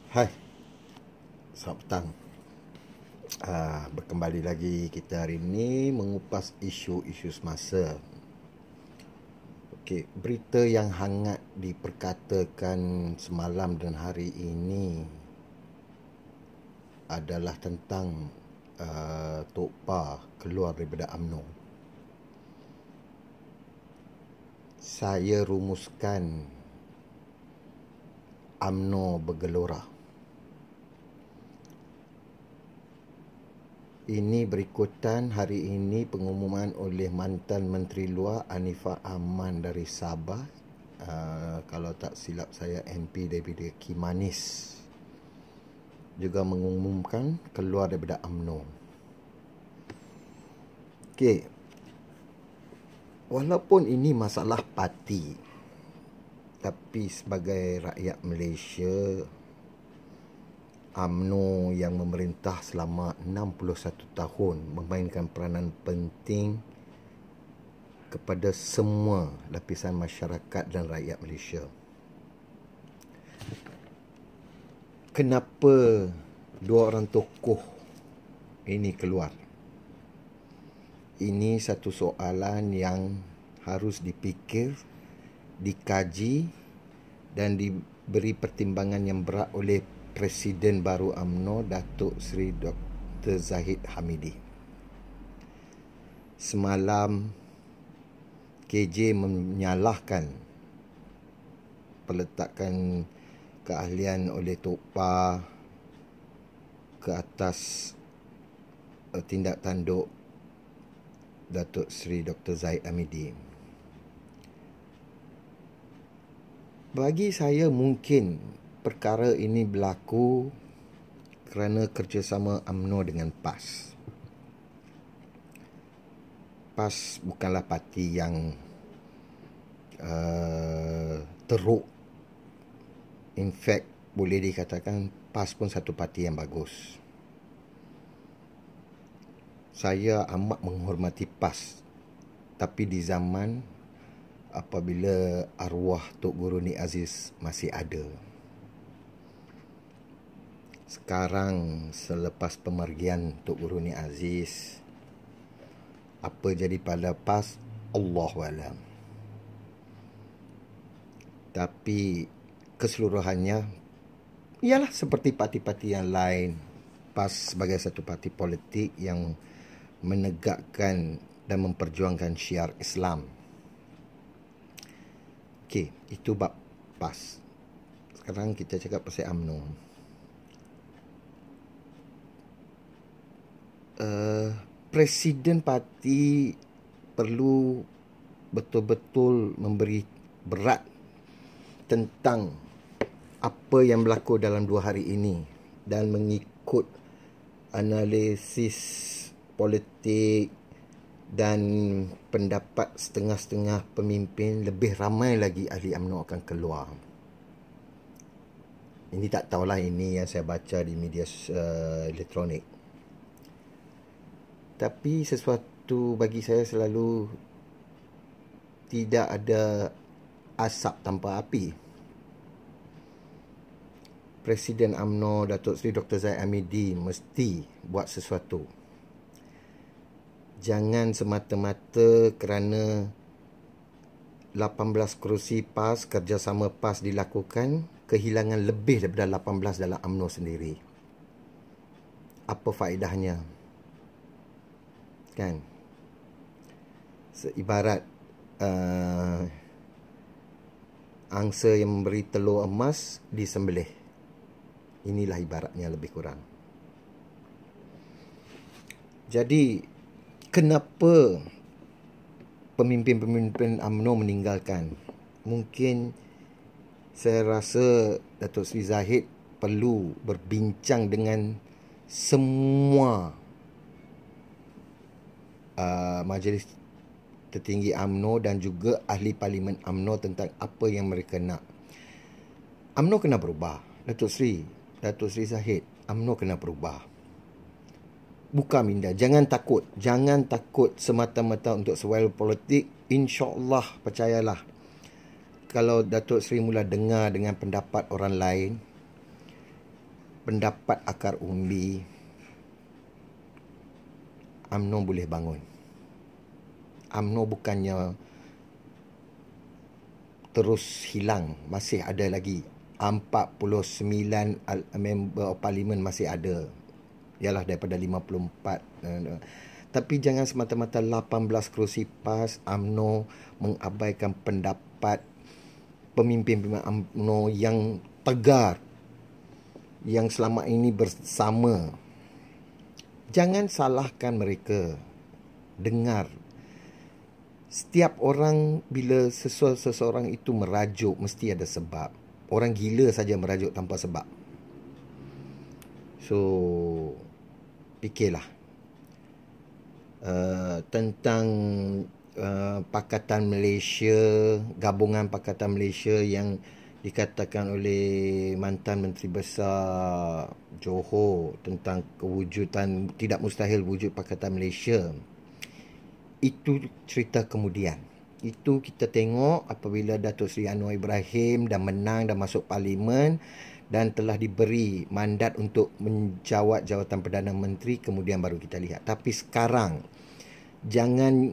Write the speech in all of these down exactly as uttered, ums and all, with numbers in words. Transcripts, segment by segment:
Hai, selamat petang. Uh, berkembali lagi kita hari ini mengupas isu-isu semasa. Okey, berita yang hangat diperkatakan semalam dan hari ini adalah tentang uh, Tok Pa keluar daripada U M N O. Saya rumuskan U M N O Bergelora. Ini berikutan hari ini pengumuman oleh mantan Menteri Luar Anifah Aman dari Sabah. Uh, kalau tak silap saya M P daripada Kimanis juga mengumumkan keluar daripada U M N O. Okey. Walaupun ini masalah parti, tapi sebagai rakyat Malaysia, U M N O yang memerintah selama enam puluh satu tahun memainkan peranan penting kepada semua lapisan masyarakat dan rakyat Malaysia. Kenapa dua orang tokoh ini keluar? Ini satu soalan yang harus dipikir, dikaji dan diberi pertimbangan yang berat oleh Presiden baru U M N O, Datuk Seri Doktor Zahid Hamidi. Semalam K J menyalahkan peletakan keahlian oleh Tok Pa ke atas uh, tindak tanduk Datuk Seri Doktor Zahid Hamidi. Bagi saya mungkin perkara ini berlaku kerana kerjasama U M N O dengan P A S. P A S bukanlah parti yang uh, teruk. In fact, boleh dikatakan P A S pun satu parti yang bagus. Saya amat menghormati P A S. Tapi di zaman apabila arwah Tok Guru Ni Aziz masih ada. Sekarang selepas pemergian Tok Guru Ni Aziz, apa jadi pada P A S, Allahualam. Tapi keseluruhannya ialah seperti parti-parti yang lain. P A S sebagai satu parti politik yang menegakkan dan memperjuangkan syiar Islam. Okey, itu bab P A S. Sekarang kita cakap pasal U M N O. Uh, Presiden parti perlu betul-betul memberi berat tentang apa yang berlaku dalam dua hari ini dan mengikut analisis politik dan pendapat setengah-setengah pemimpin, lebih ramai lagi ahli U M N O akan keluar. Ini tak tahulah, ini yang saya baca di media uh, elektronik. Tapi sesuatu bagi saya selalu tidak ada asap tanpa api. Presiden U M N O Datuk Seri Doktor Zahid Hamidi mesti buat sesuatu. Jangan semata-mata kerana lapan belas kerusi P A S, kerjasama P A S dilakukan, kehilangan lebih daripada lapan belas dalam U M N O sendiri. Apa faedahnya? Kan? Seibarat uh, angsa yang memberi telur emas disembelih. Inilah ibaratnya lebih kurang. Jadi, kenapa pemimpin-pemimpin U M N O meninggalkan? Mungkin saya rasa Datuk Seri Zahid perlu berbincang dengan semua Uh, majlis tertinggi U M N O dan juga ahli parlimen U M N O tentang apa yang mereka nak. U M N O kena berubah. Datuk Seri, Datuk Seri Zahid, U M N O kena berubah. Buka minda, jangan takut. Jangan takut semata-mata untuk survival politik. InsyaAllah, percayalah. Kalau Datuk Seri mula dengar dengan pendapat orang lain, pendapat akar umbi, UMNO boleh bangun. UMNO bukannya terus hilang, masih ada lagi. empat puluh sembilan member parlimen masih ada. Ialah daripada lima puluh empat. Tapi jangan semata-mata lapan belas kerusi PAS, UMNO mengabaikan pendapat pemimpin-pemimpin UMNO yang tegar, yang selama ini bersama. Jangan salahkan mereka. Dengar. Setiap orang bila seseorang itu merajuk, mesti ada sebab. Orang gila saja merajuk tanpa sebab. So, fikirlah. Uh, tentang uh, Pakatan Malaysia, gabungan Pakatan Malaysia yang dikatakan oleh mantan Menteri Besar Johor tentang kewujudan, tidak mustahil wujud Pakatan Malaysia. Itu cerita kemudian. Itu kita tengok apabila Datuk Seri Anwar Ibrahim dah menang, dah masuk parlimen dan telah diberi mandat untuk menjawat jawatan Perdana Menteri, kemudian baru kita lihat. Tapi sekarang jangan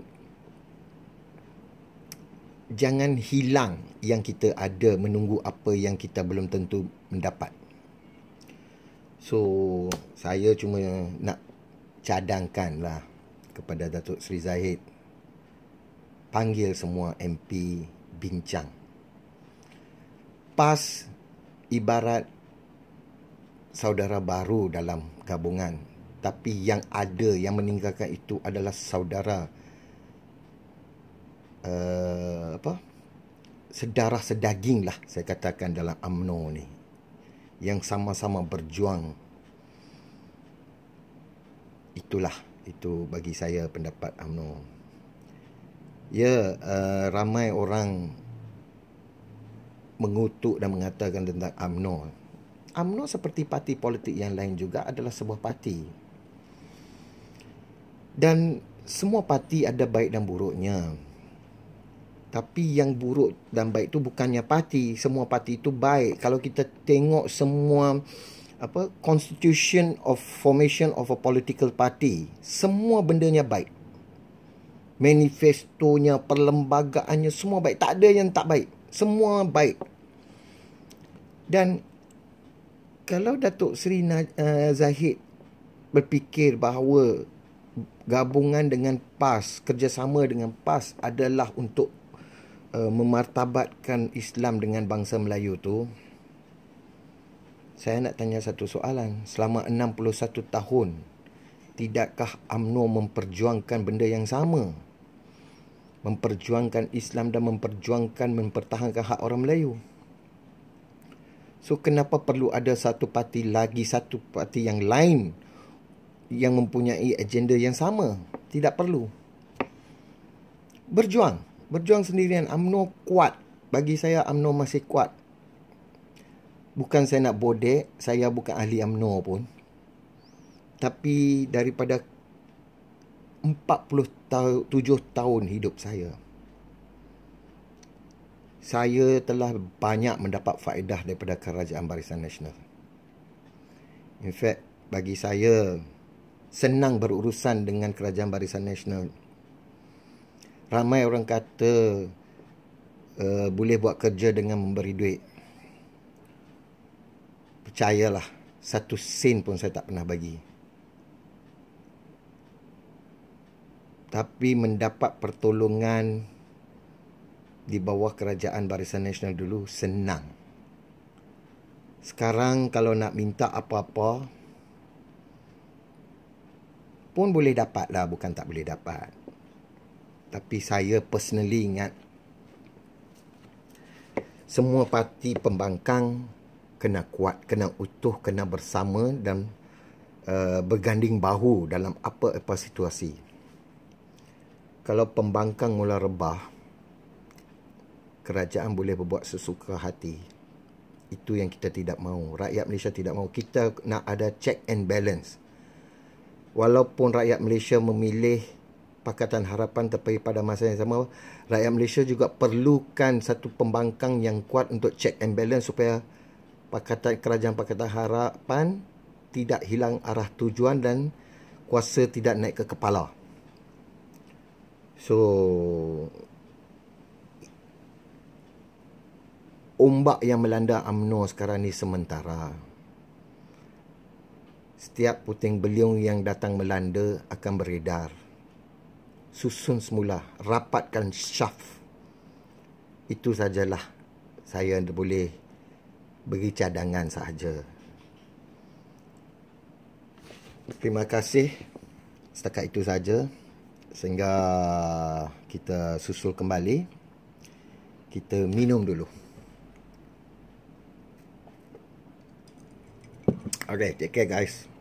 jangan hilang yang kita ada menunggu apa yang kita belum tentu mendapat. So, saya cuma nak cadangkanlah kepada Datuk Seri Zahid, panggil semua M P bincang. PAS ibarat saudara baru dalam gabungan, tapi yang ada, yang meninggalkan itu adalah saudara uh, apa sedarah sedaging lah, saya katakan, dalam UMNO ni, yang sama-sama berjuang. Itulah, itu bagi saya pendapat UMNO. Ya, uh, ramai orang mengutuk dan mengatakan tentang UMNO. UMNO seperti parti politik yang lain juga adalah sebuah parti. Dan semua parti ada baik dan buruknya. Tapi yang buruk dan baik itu bukannya parti. Semua parti itu baik. Kalau kita tengok semua apa constitution of formation of a political party, semua bendanya baik. Manifestonya, perlembagaannya, semua baik. Tak ada yang tak baik. Semua baik. Dan kalau Datuk Seri uh, Zahid berfikir bahawa gabungan dengan PAS, kerjasama dengan PAS adalah untuk uh, memartabatkan Islam dengan bangsa Melayu tu, saya nak tanya satu soalan. Selama enam puluh satu tahun, tidakkah UMNO memperjuangkan benda yang sama? Memperjuangkan Islam dan memperjuangkan, mempertahankan hak orang Melayu. So, kenapa perlu ada satu parti lagi, satu parti yang lain yang mempunyai agenda yang sama? Tidak perlu. Berjuang. Berjuang sendirian. UMNO kuat. Bagi saya, UMNO masih kuat. Bukan saya nak bodek, saya bukan ahli UMNO pun. Tapi daripada empat puluh tujuh tahun hidup saya, saya telah banyak mendapat faedah daripada Kerajaan Barisan Nasional. In fact, bagi saya, senang berurusan dengan Kerajaan Barisan Nasional. Ramai orang kata uh, boleh buat kerja dengan memberi duit. Percayalah, satu sen pun saya tak pernah bagi. Tapi mendapat pertolongan di bawah Kerajaan Barisan Nasional dulu senang. Sekarang kalau nak minta apa-apa pun boleh dapat lah, bukan tak boleh dapat. Tapi saya personally ingat, semua parti pembangkang kena kuat, kena utuh, kena bersama dan uh, berganding bahu dalam apa-apa situasi. Kalau pembangkang mula rebah, kerajaan boleh berbuat sesuka hati. Itu yang kita tidak mahu. Rakyat Malaysia tidak mahu. Kita nak ada check and balance. Walaupun rakyat Malaysia memilih Pakatan Harapan, tapi pada masa yang sama, rakyat Malaysia juga perlukan satu pembangkang yang kuat untuk check and balance supaya Pakatan Kerajaan Pakatan Harapan tidak hilang arah tujuan dan kuasa tidak naik ke kepala. So, ombak yang melanda U M N O sekarang ni sementara. Setiap puting beliung yang datang melanda akan beredar. Susun semula, rapatkan syaf. Itu sajalah saya boleh beri cadangan sahaja. Terima kasih. Setakat itu saja. Sehingga kita susul kembali. Kita minum dulu. Okay, take care guys.